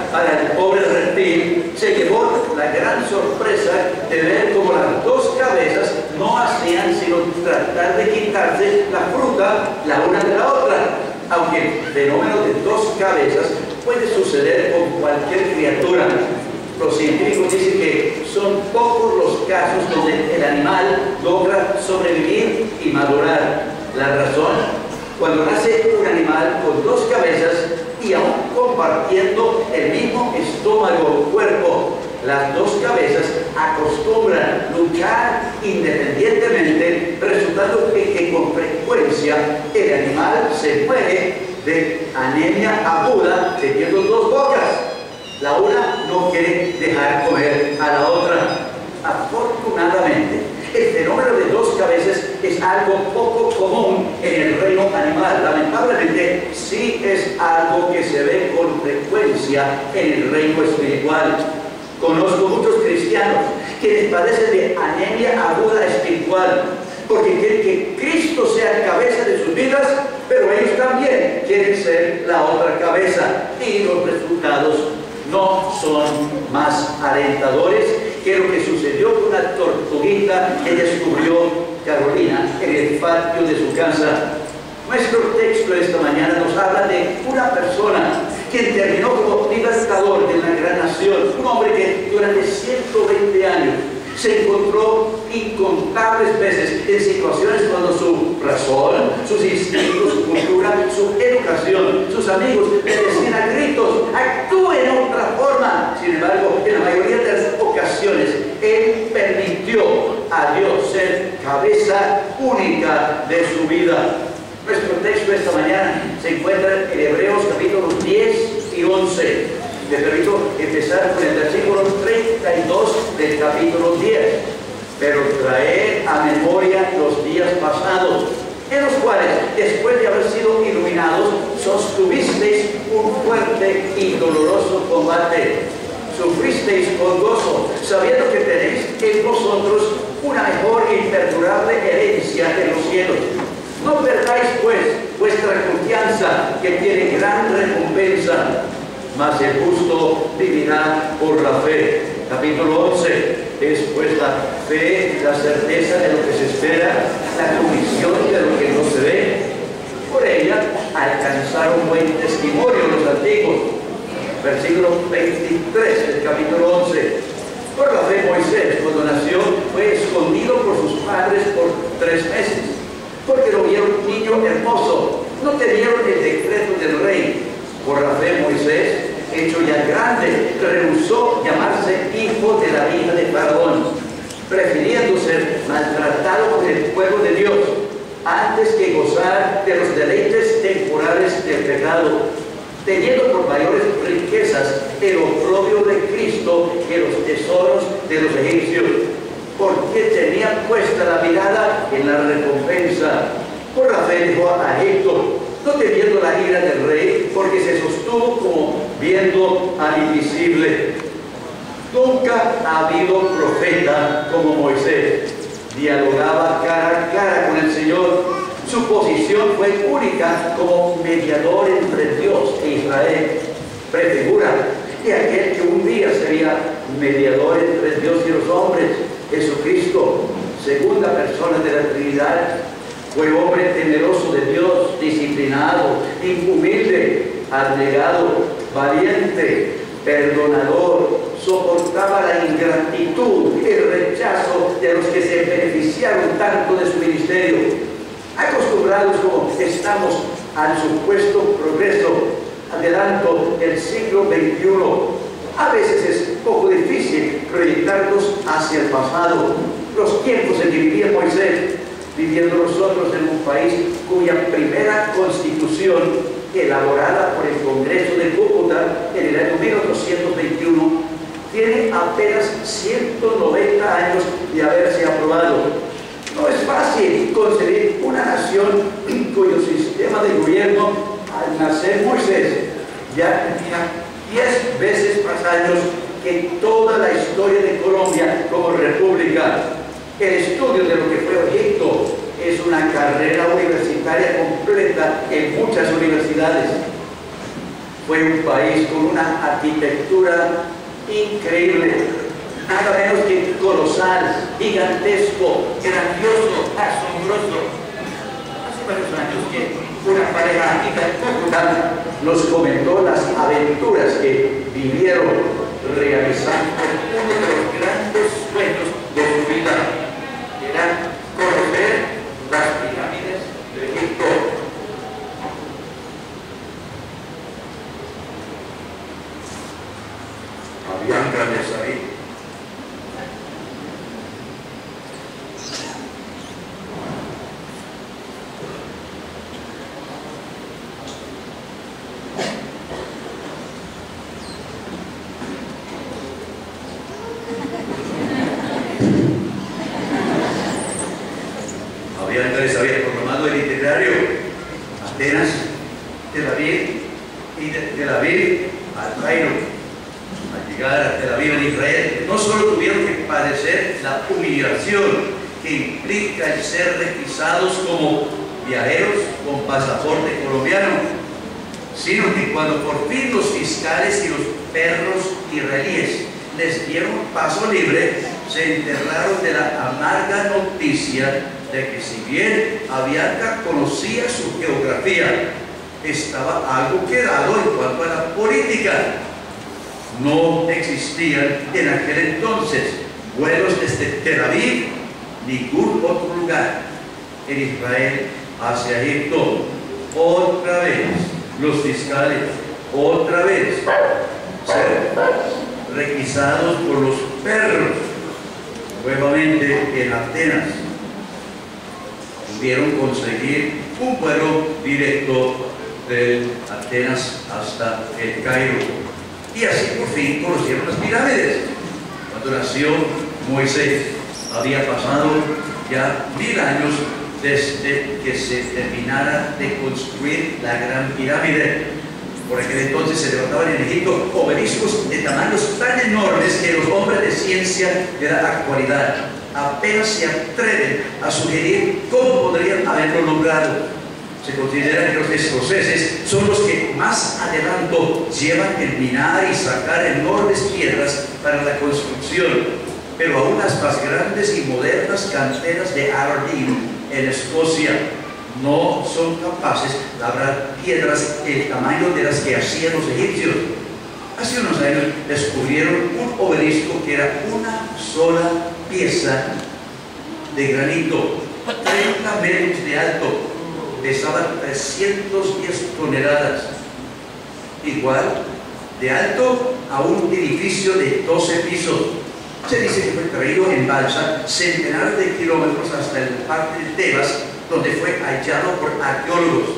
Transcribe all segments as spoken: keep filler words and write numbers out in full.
para el pobre reptil, se llevó la gran sorpresa de ver cómo las dos cabezas no hacían sino tratar de quitarse la fruta la una de la otra. Aunque el fenómeno de dos cabezas puede suceder con cualquier criatura, los científicos dicen que son pocos los casos donde el animal logra sobrevivir y madurar. La razón: cuando nace un animal con dos cabezas y aún compartiendo el mismo estómago o cuerpo, las dos cabezas acostumbran luchar independientemente, resultando en que con frecuencia el animal se muere de anemia aguda teniendo dos bocas. La una no quiere dejar comer a la otra. Afortunadamente, el fenómeno de dos cabezas es algo poco común en el reino animal. Lamentablemente, sí es algo que se ve con frecuencia en el reino espiritual. Conozco muchos cristianos quienes padecen de anemia aguda espiritual, porque quieren que Cristo sea el cabeza de sus vidas, pero ellos también quieren ser la otra cabeza, y los resultados no son más alentadores que lo que sucedió con una tortuguita que descubrió Carolina en el patio de su casa. Nuestro texto esta mañana nos habla de una persona quien terminó como libertador de una gran nación, un hombre que durante ciento veinte años se encontró incontables veces en situaciones cuando su razón, sus instintos, su cultura, su educación, sus amigos le decían a gritos: actúe en otra forma. Sin embargo, en la mayoría de las ocasiones, él permitió a Dios ser cabeza única de su vida. Nuestro texto esta mañana se encuentra en Hebreos capítulos diez y once. Me permito empezar con el versículo treinta y dos del capítulo diez. Pero traed a memoria los días pasados, en los cuales, después de haber sido iluminados, sostuvisteis un fuerte y doloroso combate. Sufristeis con gozo, sabiendo que tenéis en vosotros una mejor e imperdurable herencia en los cielos. No perdáis, pues, vuestra confianza, que tiene gran recompensa. Mas el justo vivirá por la fe. Capítulo once. Es pues la fe, la certeza de lo que se espera, la convicción de lo que no se ve. Por ella alcanzaron buen testimonio los antiguos. Versículo veintitrés del capítulo once. Por la fe Moisés, cuando nació, fue escondido por sus padres por tres meses, porque lo vieron niño hermoso, no temieron el decreto del rey. Por la fe Moisés, hecho ya grande, rehusó llamarse hijo de la hija de Faraón, prefiriendo ser maltratado por el pueblo de Dios, antes que gozar de los deleites temporales del pecado, teniendo por mayores riquezas el oprobio de Cristo que los tesoros de los egipcios, porque tenía puesta la mirada en la recompensa. Por la fe dejó a Egipto, no temiendo la ira del rey, porque se sostuvo como viendo al invisible. Nunca ha habido profeta como Moisés. Dialogaba cara a cara con el Señor. Su posición fue única como mediador entre Dios e Israel. Prefigura que aquel que un día sería mediador entre Dios y los hombres, Jesucristo, segunda persona de la Trinidad, fue hombre temeroso de Dios, disciplinado, humilde, abnegado, valiente, perdonador, soportaba la ingratitud, el rechazo de los que se beneficiaron tanto de su ministerio. Acostumbrados como estamos al supuesto progreso, adelanto del siglo veintiuno, a veces es poco difícil proyectarnos hacia el pasado, los tiempos en que vivía Moisés, viviendo nosotros en un país cuya primera constitución, elaborada por el Congreso de Cúcuta en el año mil ochocientos veintiuno, tiene apenas ciento noventa años de haberse aprobado. No es fácil concebir una nación cuyo sistema de gobierno, al nacer Moisés, ya tenía diez veces más años que toda la historia de Colombia como república. El estudio de lo que fue Egipto es una carrera universitaria completa en muchas universidades. Fue un país con una arquitectura increíble, nada menos que colosal, gigantesco, grandioso, asombroso. Hace varios años que una pareja internacional nos comentó las aventuras que vivieron realizando uno de los grandes sueños de su vida, que era conocer las pirámides de Egipto. Habían grandes ahí. Habían había programado el itinerario Atenas, Tel Aviv y de Tel Aviv al Cairo. Al llegar a Tel Aviv en Israel, no solo tuvieron que padecer la humillación que implica el ser requisados como viajeros con pasaporte colombiano, sino que cuando por fin los fiscales y los perros israelíes les dieron paso libre, se enteraron de la amarga noticia de que si bien Avianca conocía su geografía, estaba algo quedado en cuanto a la política. No existían en aquel entonces vuelos desde Tel Aviv, ningún otro lugar en Israel hacia Egipto. Otra vez los fiscales, otra vez ser requisados por los perros. Nuevamente en Atenas pudieron conseguir un vuelo directo de Atenas hasta el Cairo, y así por fin conocieron las pirámides. Cuando nació Moisés había pasado ya mil años desde que se terminara de construir la gran pirámide. Por aquel entonces se levantaban en Egipto obeliscos de tamaños tan enormes que los hombres de ciencia de la actualidad apenas se atreven a sugerir cómo podrían haberlo logrado. Se considera que los escoceses son los que más adelanto llevan el minar y sacar enormes piedras para la construcción, pero aún las más grandes y modernas canteras de Aberdeen en Escocia no son capaces de labrar piedras del tamaño de las que hacían los egipcios. Hace unos años descubrieron un obelisco que era una sola pieza de granito, treinta metros de alto, pesaba trescientas diez toneladas, igual de alto a un edificio de doce pisos. Se dice que fue traído en balsa centenares de kilómetros hasta el parque de Tebas, donde fue hallado por arqueólogos.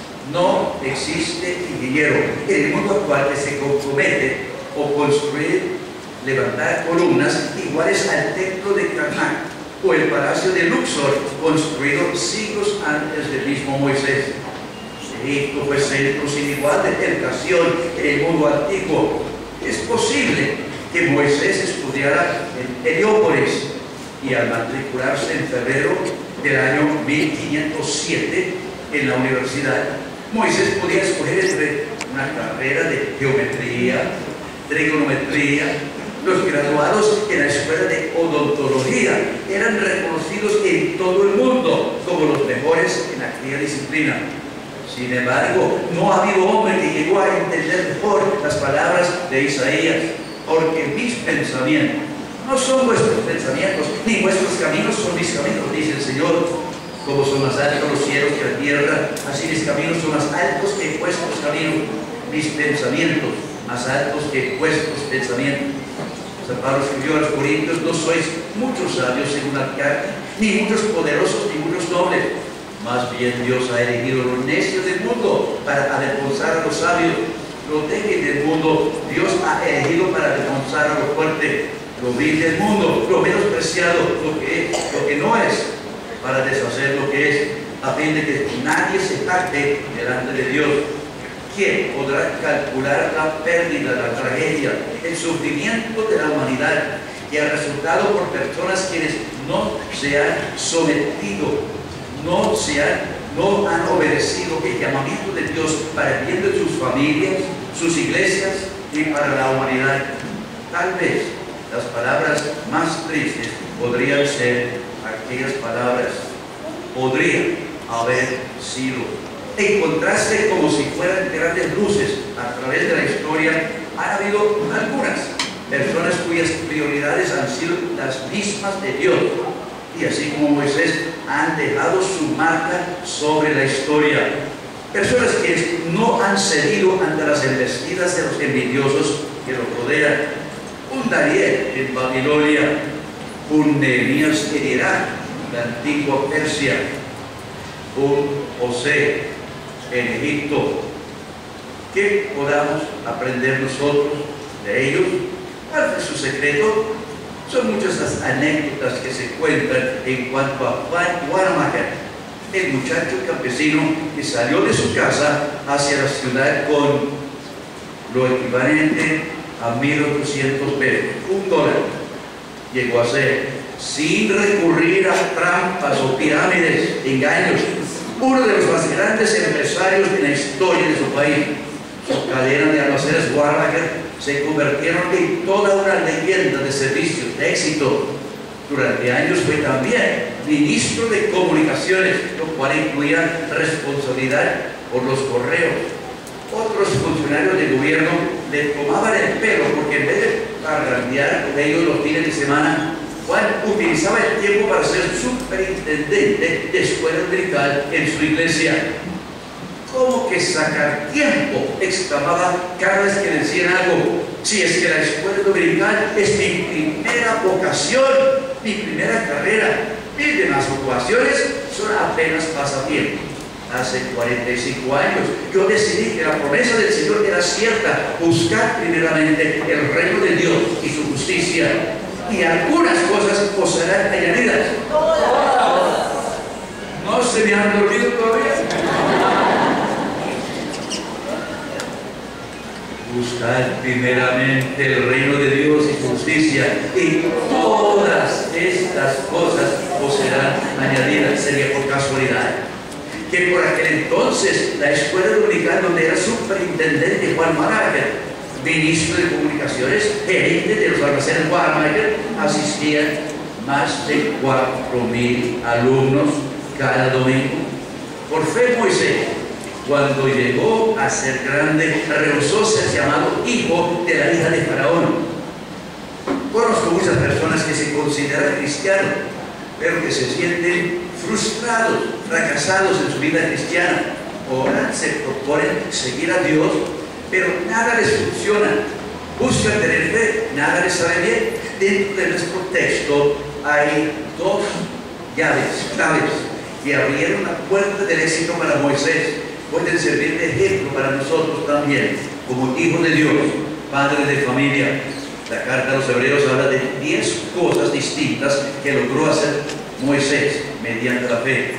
No existe ingeniero en el mundo actual que se compromete o construir, levantar columnas iguales al templo de Karnak o el palacio de Luxor, construido siglos antes del mismo Moisés. Egipto fue centro sin igual de tentación en el mundo antiguo. Es posible que Moisés estudiara en Heliópolis y al matricularse en febrero del año mil quinientos siete en la universidad, Moisés podía escoger entre una carrera de geometría, trigonometría. Los graduados en la escuela de odontología eran reconocidos en todo el mundo como los mejores en aquella disciplina. Sin embargo, no ha habido hombre que llegó a entender mejor las palabras de Isaías, porque mis pensamientos no son vuestros pensamientos, ni vuestros caminos son mis caminos, dice el Señor. Como son más altos los cielos que la tierra, así mis caminos son más altos que vuestros caminos, mis pensamientos más altos que vuestros pensamientos. San Pablo escribió a los Corintios: no sois muchos sabios según la carne, ni muchos poderosos, ni muchos nobles. Más bien Dios ha elegido los necios del mundo para avergonzar a los sabios. Lo débil del mundo Dios ha elegido para avergonzar a lo fuerte. Lo vil del mundo, lo menospreciado, lo que es, lo que no es, para deshacer lo que es, a fin de que nadie se jacte delante de Dios. ¿Quién podrá calcular la pérdida, la tragedia, el sufrimiento de la humanidad que ha resultado por personas quienes no se han sometido, no, se han, no han obedecido el llamamiento de Dios para el bien de sus familias, sus iglesias y para la humanidad. Tal vez las palabras más tristes podrían ser aquellas palabras: podría haber sido. En contraste, como si fueran grandes luces a través de la historia, han habido algunas personas cuyas prioridades han sido las mismas de Dios, y así como Moisés han dejado su marca sobre la historia. Personas que no han cedido ante las embestidas de los envidiosos que los rodean. Un Daniel en Babilonia, un Nehemías en Irak, la antigua Persia, un José en Egipto. ¿Qué podamos aprender nosotros de ellos? ¿Cuál es su secreto? Son muchas las anécdotas que se cuentan en cuanto a Juan Wanamaker, el muchacho campesino que salió de su casa hacia la ciudad con lo equivalente a mil ochocientos pesos, un dólar. Llegó a ser, sin recurrir a trampas o pirámides, engaños, uno de los más grandes empresarios de la historia de su país. Su cadena de almacenes Wanamaker se convirtieron en toda una leyenda de servicios, de éxito. Durante años fue también ministro de comunicaciones, lo cual incluía responsabilidad por los correos. Otros funcionarios del gobierno le tomaban el pelo porque en vez de parrandear con ellos los fines de semana, Juan utilizaba el tiempo para ser superintendente de escuela dominical en su iglesia. ¿Cómo que sacar tiempo?, exclamaba cada vez que decían algo. Si es que la escuela dominical es mi primera vocación, mi primera carrera, mis demás ocupaciones son apenas pasatiempo. Hace cuarenta y cinco años yo decidí que la promesa del Señor era cierta: buscar primeramente el reino de Dios y su justicia, y algunas cosas os serán añadidas. ¿No se me han dormido todavía? Buscar primeramente el reino de Dios y su justicia, y todas estas cosas os serán añadidas. Sería por casualidad que por aquel entonces la escuela dominical, donde era superintendente Juan Wanamaker, ministro de comunicaciones, gerente de los almacenes Wanamaker, asistían más de cuatro mil alumnos cada domingo. Por fe, Moisés, cuando llegó a ser grande, rehusó ser llamado hijo de la hija de Faraón. Conozco muchas personas que se consideran cristianos, pero que se sienten frustrados, fracasados en su vida cristiana. Oran, se proponen seguir a Dios, pero nada les funciona. Buscan tener fe, nada les sale bien. Dentro de nuestro texto hay dos llaves, claves, que abrieron la puerta del éxito para Moisés. Pueden servir de ejemplo para nosotros también, como hijos de Dios, padres de familia. La carta a los Hebreos habla de diez cosas distintas que logró hacer Moisés mediante la fe.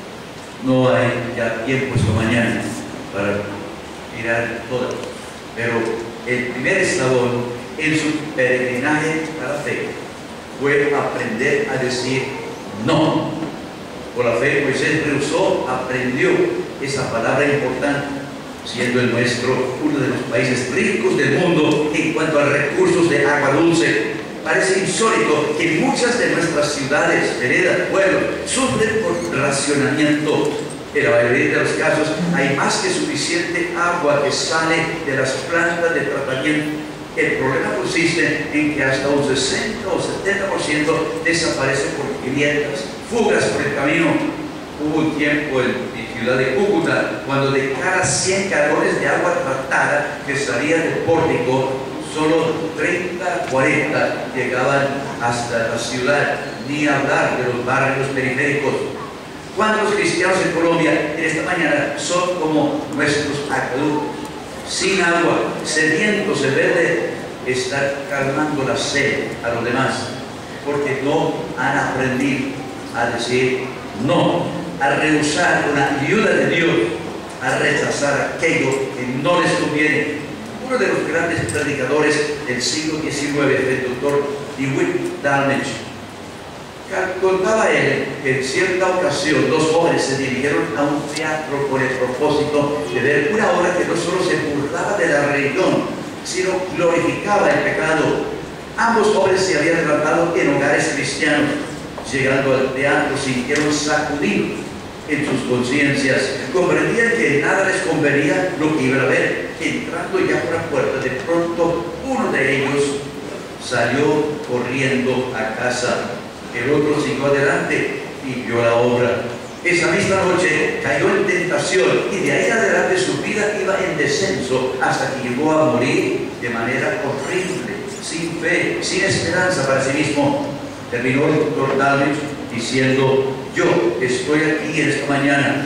No hay ya tiempo esta mañana para mirar todas, pero el primer eslabón en su peregrinaje a la fe fue aprender a decir no. Por la fe, Moisés rehusó, aprendió esa palabra importante, siendo el nuestro uno de los países ricos del mundo en cuanto a recursos de agua dulce. Parece insólito que muchas de nuestras ciudades, veredas, pueblos, sufren por racionamiento. En la mayoría de los casos hay más que suficiente agua que sale de las plantas de tratamiento. El problema consiste en que hasta un sesenta o setenta por ciento desaparece por grietas, fugas por el camino. Hubo un tiempo en la ciudad de Cúcuta cuando de cada cien galones de agua tratada que salía del pórtico, solo treinta, cuarenta llegaban hasta la ciudad, ni hablar de los barrios periféricos. ¿Cuántos cristianos en Colombia en esta mañana son como nuestros acueductos, sin agua, sedientos en vez de estar calmando la sed a los demás? Porque no han aprendido a decir no, a rehusar con la ayuda de Dios, a rechazar aquello que no les conviene. Uno de los grandes predicadores del siglo diecinueve fue el doctor DeWitt Talmage. Contaba él que en cierta ocasión dos jóvenes se dirigieron a un teatro con el propósito de ver una obra que no solo se burlaba de la religión, sino glorificaba el pecado. Ambos jóvenes se habían levantado en hogares cristianos. Llegando al teatro sintieron sacudir en sus conciencias. Comprendían que nada les convenía lo que iban a ver. Entrando ya por la puerta, de pronto uno de ellos salió corriendo a casa. El otro siguió adelante y vio la obra. Esa misma noche cayó en tentación y de ahí adelante su vida iba en descenso hasta que llegó a morir de manera horrible, sin fe, sin esperanza para sí mismo. Terminó el doctor Dalrymple diciendo: yo estoy aquí en esta mañana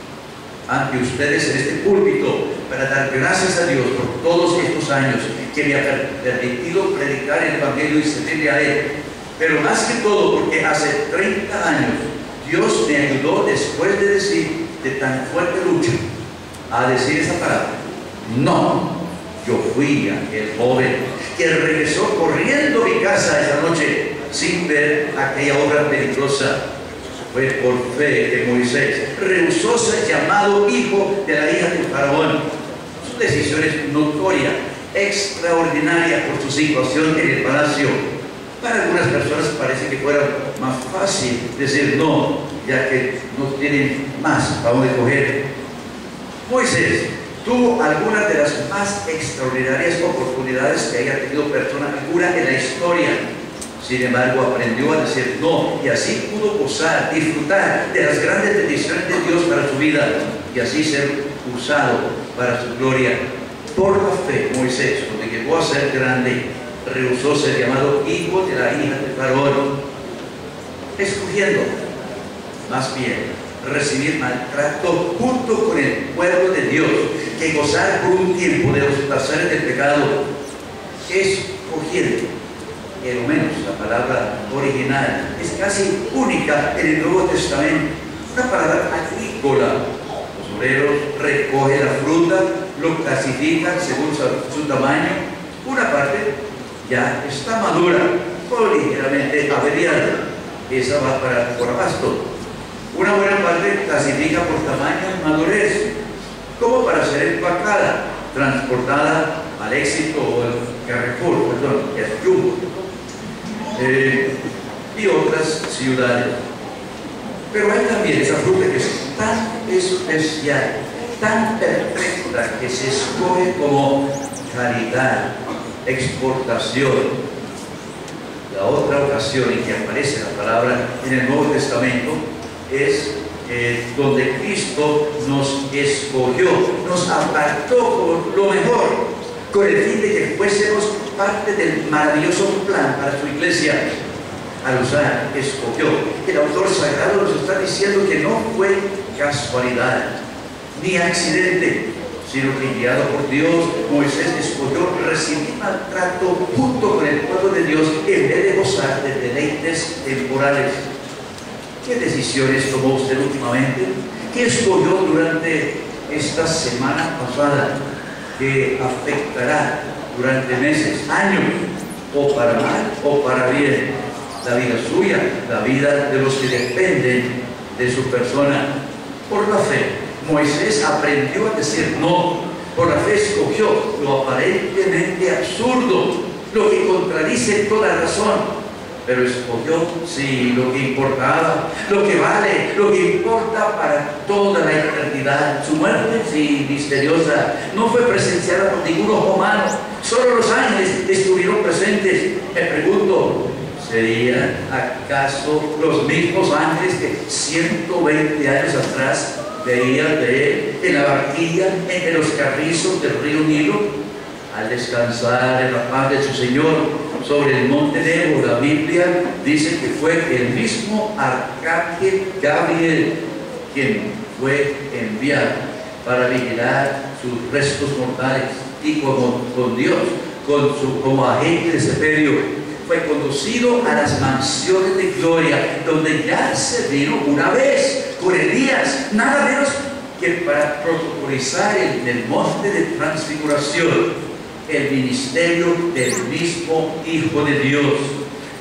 ante ustedes en este púlpito para dar gracias a Dios por todos estos años que me ha permitido predicar el Evangelio y servirle a Él. Pero más que todo porque hace treinta años Dios me ayudó, después de decir de tan fuerte lucha, a decir esa palabra: no. Yo fui aquel joven que regresó corriendo a mi casa esa noche sin ver aquella obra peligrosa. Fue por fe que Moisés rehusó ser llamado hijo de la hija del faraón. Su decisión es notoria, extraordinaria por su situación en el palacio. Para algunas personas parece que fuera más fácil decir no, ya que no tienen más para dónde coger. Moisés tuvo algunas de las más extraordinarias oportunidades que haya tenido persona alguna en la historia. Sin embargo, aprendió a decir no, y así pudo gozar, disfrutar de las grandes bendiciones de Dios para su vida, y así ser usado para su gloria. Por la fe, Moisés, cuando llegó a ser grande, rehusó ser llamado hijo de la hija de Faraón, escogiendo más bien recibir maltrato junto con el pueblo de Dios que gozar por un tiempo de los placeres del pecado, escogiendo. Que lo menos la palabra original es casi única en el Nuevo Testamento, una palabra agrícola. Los obreros recogen la fruta, lo clasifican según su, su tamaño. Una parte ya está madura o ligeramente averiada, esa va para por abasto. Una buena parte clasifica por tamaño y madurez, como para ser empacada, transportada al Éxito o al Carrefour, perdón, el Jumbo, eh, y otras ciudades. Pero hay también esa fruta que es tan especial, tan perfecta, que se escoge como calidad, exportación. La otra ocasión en que aparece la palabra en el Nuevo Testamento es eh, donde Cristo nos escogió, nos apartó por lo mejor, con el fin de que fuésemos parte del maravilloso plan para su iglesia. Al usar escogió, el autor sagrado nos está diciendo que no fue casualidad ni accidente, sino que guiado por Dios, Moisés escogió recibir maltrato junto con el pueblo de Dios en vez de gozar de deleites temporales. ¿Qué decisiones tomó usted últimamente? ¿Qué escogió durante esta semana pasada que afectará durante meses, años, o para mal o para bien, la vida suya, la vida de los que dependen de su persona? Por la fe, Moisés aprendió a decir no. Por la fe escogió lo aparentemente absurdo, lo que contradice toda razón, pero escogió, sí, lo que importaba, lo que vale, lo que importa para toda la eternidad. Su muerte, sí, misteriosa, no fue presenciada por ningún ojo humano, solo los ángeles estuvieron presentes. Me pregunto, ¿serían acaso los mismos ángeles que ciento veinte años atrás veían de él en la barquilla entre los carrizos del río Nilo? Al descansar en la paz de su Señor sobre el monte Nebo, la Biblia dice que fue el mismo arcángel Gabriel quien fue enviado para vigilar sus restos mortales, y como con Dios, con su, como agente de sepelio, fue conducido a las mansiones de gloria, donde ya se vino una vez con Elías, nada menos que para protocolizar en el monte de transfiguración el ministerio del mismo Hijo de Dios.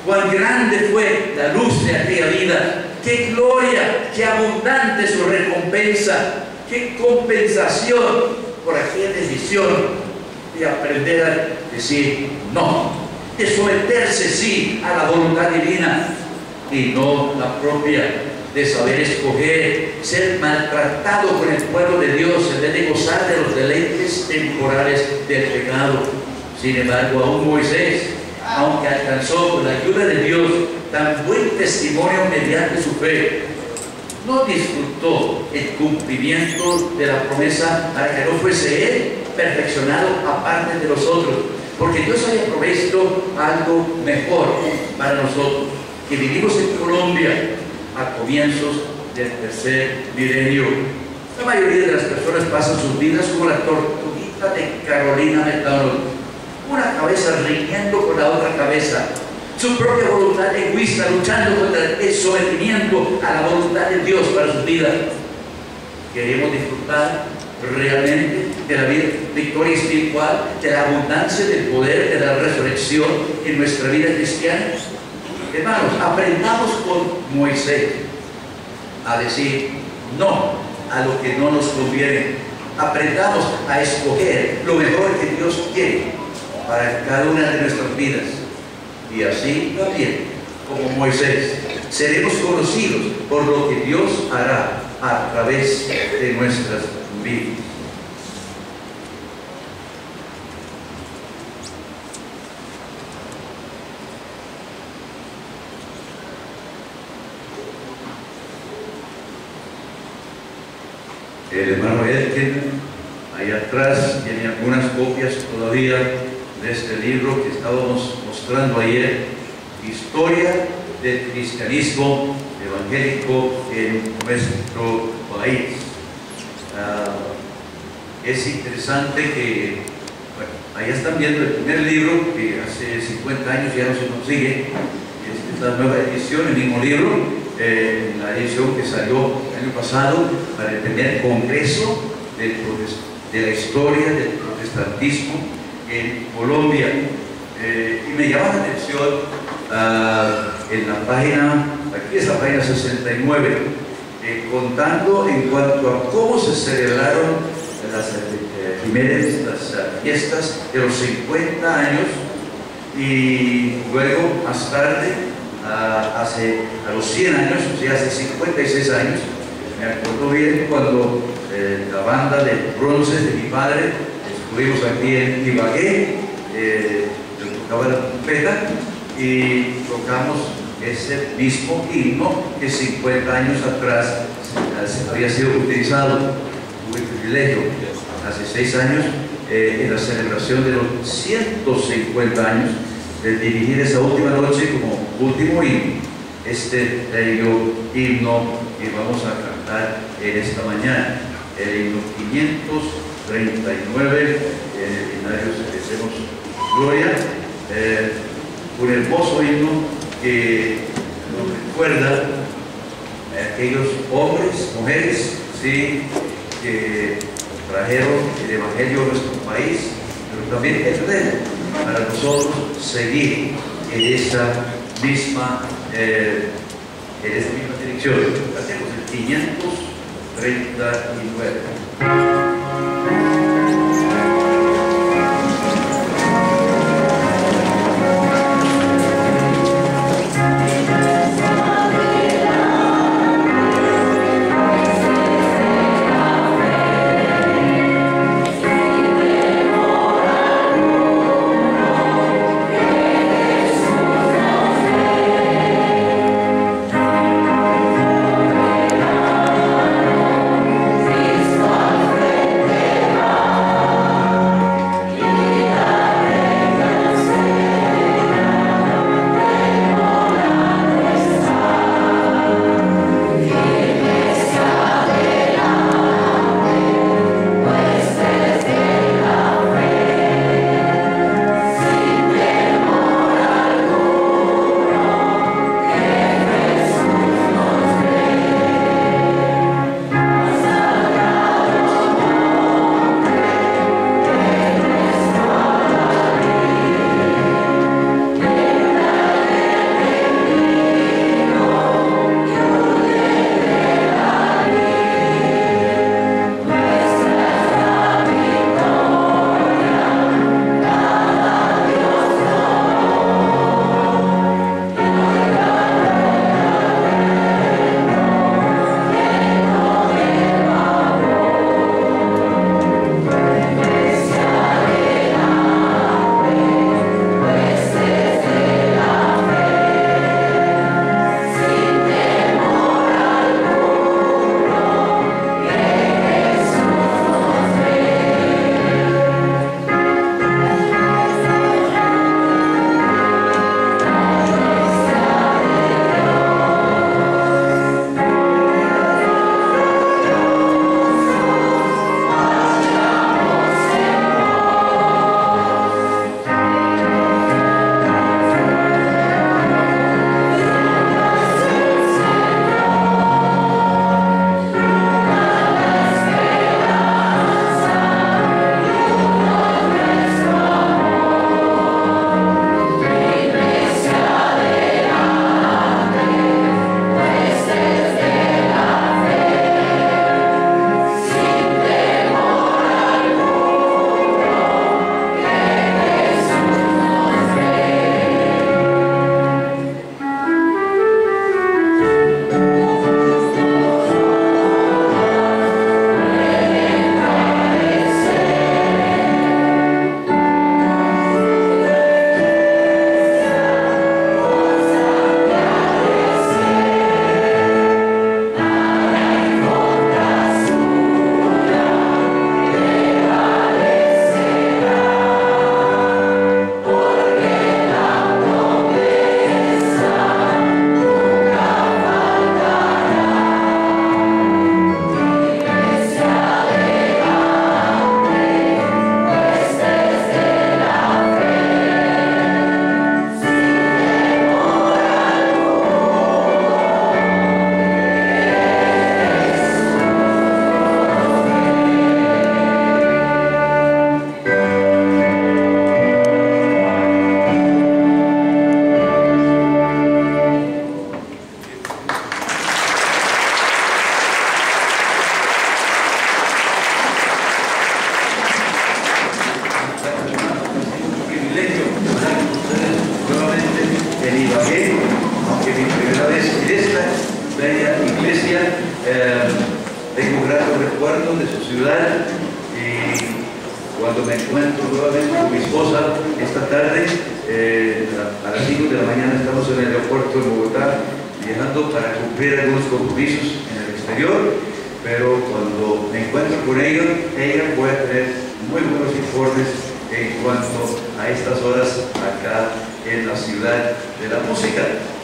Cuán grande fue la luz de aquella vida. Qué gloria, qué abundante su recompensa, qué compensación por aquella decisión de aprender a decir no, de someterse sí a la voluntad divina y no la propia, de saber escoger, ser maltratado con el pueblo de Dios en vez de gozar de los deleites temporales del pecado. Sin embargo, aún Moisés, aunque alcanzó con la ayuda de Dios tan buen testimonio mediante su fe, no disfrutó el cumplimiento de la promesa para que no fuese él perfeccionado aparte de los otros, porque Dios había provisto algo mejor para nosotros, que vivimos en Colombia a comienzos del tercer milenio. La mayoría de las personas pasan sus vidas como la tortuguita de Carolina McDonald, una cabeza riñendo con la otra cabeza, su propia voluntad egoísta luchando contra el sometimiento a la voluntad de Dios para su vida. Queremos disfrutar realmente de la vida, victoria espiritual, de la abundancia del poder de la resurrección en nuestra vida cristiana. Hermanos, aprendamos con Moisés a decir no a lo que no nos conviene. Aprendamos a escoger lo mejor que Dios quiere para cada una de nuestras vidas. Y así también, como Moisés, seremos conocidos por lo que Dios hará a través de nuestras vidas. El hermano Elkin, ahí atrás, tiene algunas copias todavía de este libro que estábamos mostrando ayer, Historia del Cristianismo Evangélico en nuestro país. Uh, es interesante que, bueno, allá están viendo el primer libro que hace cincuenta años ya no se consigue. Esta es la nueva edición, el mismo libro, eh, la edición que salió el año pasado para el primer congreso del, de la historia del protestantismo en Colombia. Eh, y me llama la atención uh, en la página, aquí es la página sesenta y nueve, eh, contando en cuanto a cómo se celebraron las eh, primeras las, uh, fiestas de los cincuenta años, y luego más tarde, uh, hace a los cien años, o sea, hace cincuenta y seis años, me acuerdo bien cuando eh, la banda de bronces de mi padre, estuvimos aquí en Ibagué, eh, yo tocaba la trompeta y tocamos ese mismo himno que cincuenta años atrás había sido utilizado. Tuve el privilegio hace seis años eh, en la celebración de los ciento cincuenta años de dirigir esa última noche como último himno, este bello himno que vamos a cantar en esta mañana, el himno quinientos treinta y nueve, en el binario Hacemos Gloria, eh, un hermoso himno que nos recuerda a aquellos hombres, mujeres, sí, que trajeron el Evangelio a nuestro país, pero también es reto para nosotros seguir en esa misma, eh, en esa misma dirección. Hacemos el quinientos treinta y nueve. Cristo al frente pequeña iglesia. Eh, tengo gratos recuerdos de su ciudad, y cuando me encuentro nuevamente con mi esposa esta tarde, eh, a las cinco de la mañana estamos en el aeropuerto de Bogotá, viajando para cumplir algunos compromisos en el exterior, pero cuando me encuentro con ella, ella puede tener muy buenos informes en cuanto a estas horas acá en la ciudad de la música.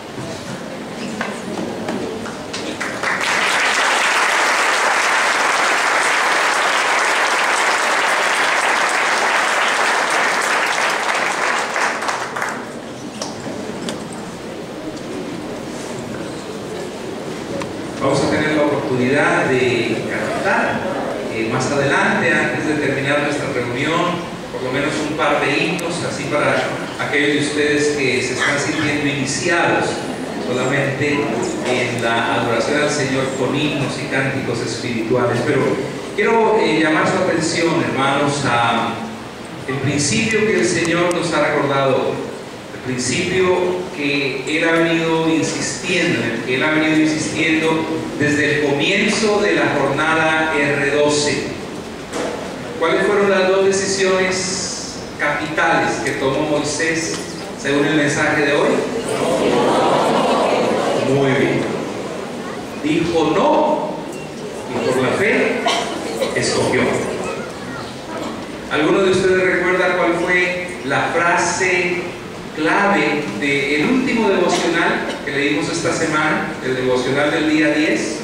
Vamos a tener la oportunidad de cantar eh, más adelante, antes de terminar nuestra reunión, por lo menos un par de himnos, así para aquellos de ustedes que se están sintiendo iniciados solamente en la adoración al Señor con himnos y cánticos espirituales. Pero quiero eh, llamar su atención, hermanos, a el principio que el Señor nos ha recordado. El principio que Él ha venido insistiendo, en el que Él ha venido insistiendo desde el comienzo de la jornada R doce. ¿Cuáles fueron las dos decisiones capitales que tomó Moisés según el mensaje de hoy? Muy bien. Dijo no y por la fe escogió. ¿Alguno de ustedes recuerda cuál fue la frase clave del último devocional que leímos esta semana, el devocional del día diez?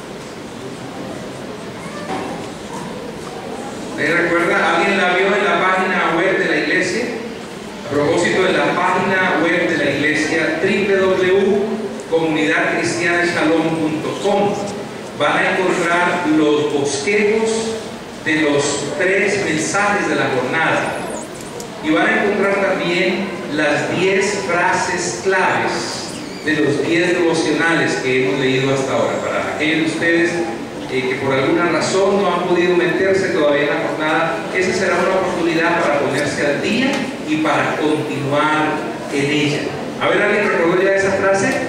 ¿Me recuerda? ¿Alguien la vio en la página web de la iglesia? A propósito, en la página web de la iglesia, doble u doble u doble u punto comunidad cristiana shalom punto com, van a encontrar los bosquejos de los tres mensajes de la jornada, y van a encontrar también las diez frases claves de los diez devocionales que hemos leído hasta ahora. Para aquellos de ustedes eh, que por alguna razón no han podido meterse todavía en la jornada, esa será una oportunidad para ponerse al día y para continuar en ella. A ver, ¿alguien recordó ya esa frase?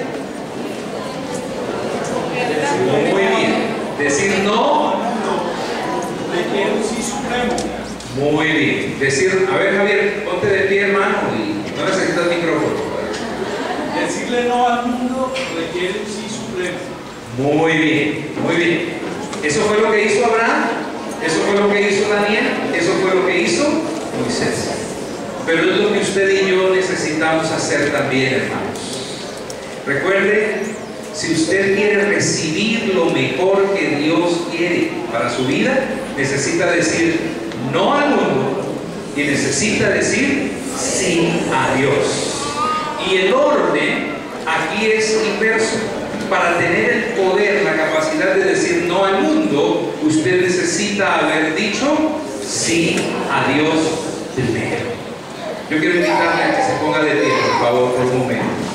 Muy bien. Decir no. Requiere un sí supremo. Muy bien. Decir, a ver, Javier, ponte de pie, hermano, y no necesitas micrófono. Decirle no al mundo requiere un sí supremo. Muy bien, muy bien. Eso fue lo que hizo Abraham, eso fue lo que hizo Daniel, eso fue lo que hizo Moisés. Pero es lo que usted y yo necesitamos hacer también, hermanos. Recuerde, si usted quiere recibir lo mejor que Dios quiere para su vida, necesita decir no al mundo y necesita decir sí a Dios. Y el orden aquí es inverso. Para tener el poder, la capacidad de decir no al mundo, usted necesita haber dicho sí a Dios primero. Yo quiero invitarle a que se ponga de pie, por favor, por un momento.